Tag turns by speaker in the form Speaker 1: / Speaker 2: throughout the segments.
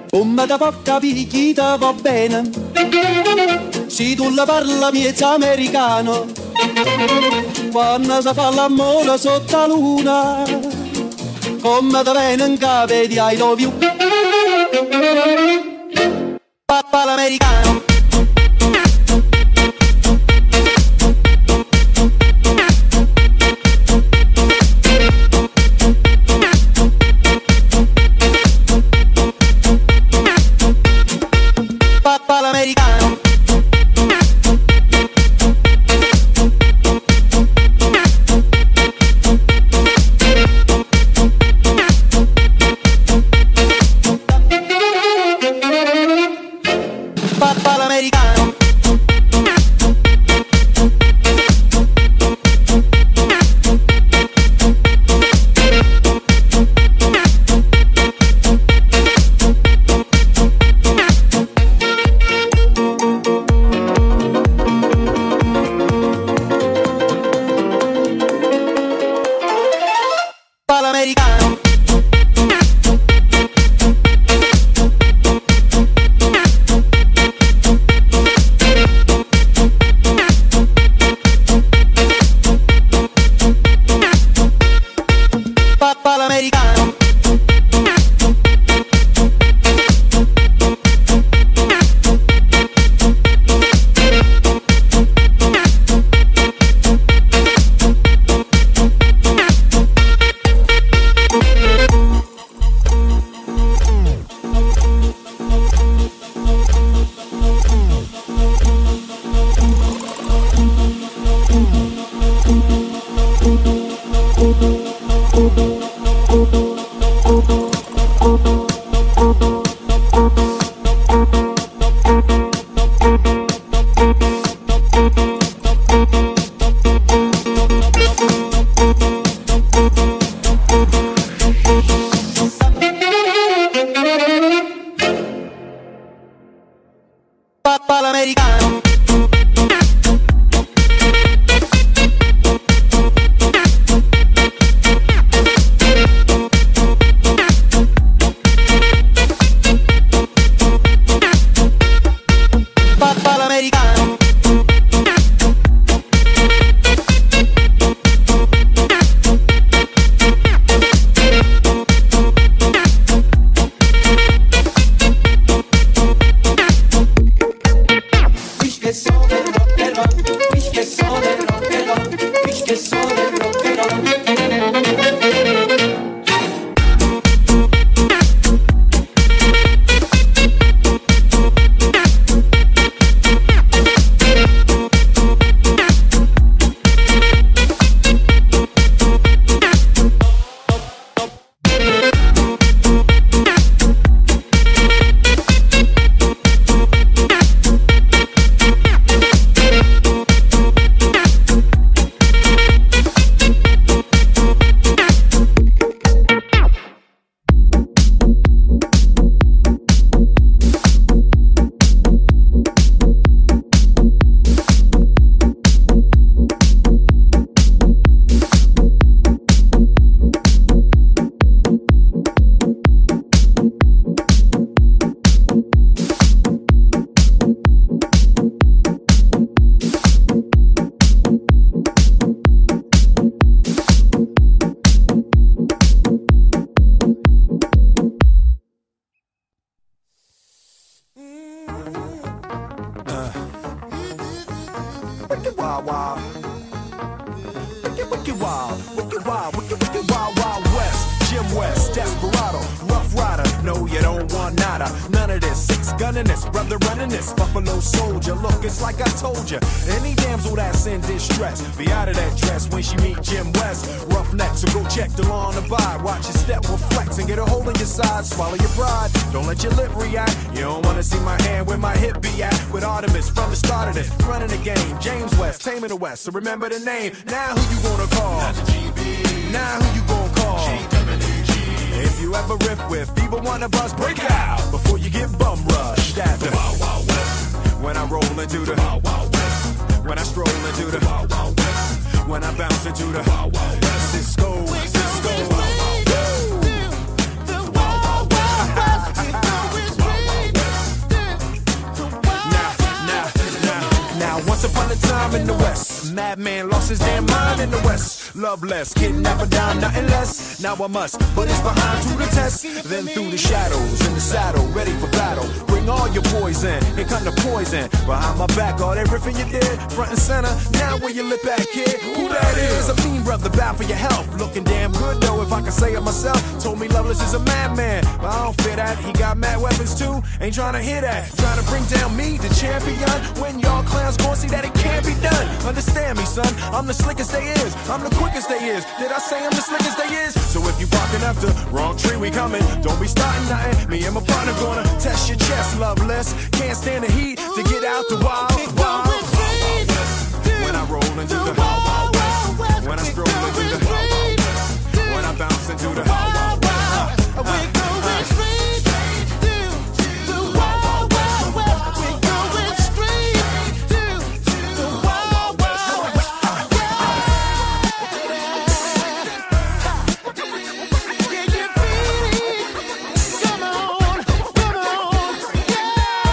Speaker 1: Come da può capire chi te va bene, se tu la parla miezza americano, quando si fa l'amore sotto la luna, come te viene in capo di I love you. Papà l'americano. Papà l'americano. Papà l'americano. Papà l'americano. Papà l'americano. Papà l'americano. Papà l'americano. Ich che so del rock and roll, ich che so del rock and roll, ich che so del rock and roll. Wicked wild, wild. Wicked wild, wicked wild, wicked wild, wild west. Jim West, Desperado, Rough Rider. No, you don't want nada. None of this. Six gunning this, brother running this. Buffalo Soldier. Look, it's like I told you. Any damsel that's in distress, be out of that dress when she meet Jim West. Roughneck, so go check the law and abide. Watch your step, will flex and get a hold of your side. Swallow your pride. Don't let your lip react. You don't wanna see my hand where my hip be at. With Artemis from the start of this, running the game. James West, taming the West. So remember the name. Now who you gonna call? Not the GB. Now who you gonna call? If you ever riff with people wanna bust, break out before you get bum rushed at the Wild Wild West. When I roll into the Wild Wild West. When I stroll into the Wild Wild West. When I bounce into the Wild Wild West. Cisco, Cisco. The Wild Wild West. Once upon a time in the West, madman lost his damn mind in the West. Loveless, kidnapper down, nothing less. Now I must put his behind to the test. Then through the shadows, in the saddle, ready for battle. Bring all your poison, here come the poison. Behind my back, all that riffing you did, front and center. Now where you lip at, kid? Who that is? A mean brother, bound for your health. Looking damn good though, if I can say it myself. Told me Loveless is a madman, but I don't fear that. He got mad weapons too, ain't trying to hear that. Trying to bring down me, the champion. When y'all clowns gon' see that it can't be done. Understand me, son, I'm the slickest they is. I'm the quickest they is. Did I say I'm the slickest they is? So if you barking up the wrong tree, we coming. Don't be starting nothing. Me and my partner gonna test your chest, Loveless. Can't stand the heat to get out the wild, wild, wild west. When I roll into the wild, wild west. When I stroll into the wild, wild west. When I bounce into the wild, wild west.
Speaker 2: We're going straight to the wild, wild west. We're going straight to the wild, wild west. Can you feel it? Come on, yeah.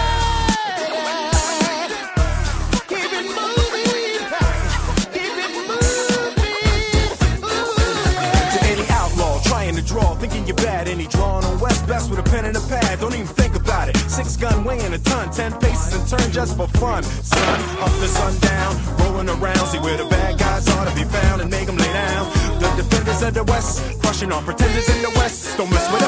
Speaker 2: Keep it moving, keep it moving.
Speaker 1: To any outlaw trying to draw, thinking you're bad, and he drawing on West best with a pen and a pad. Don't even think about it. 6 gun weighing a ton, 10 paces and turn just for fun. Sun up to sundown, rolling around, see where the bad guys are to be found and make them lay down. The defenders of the West, crushing on pretenders in the West. Don't mess with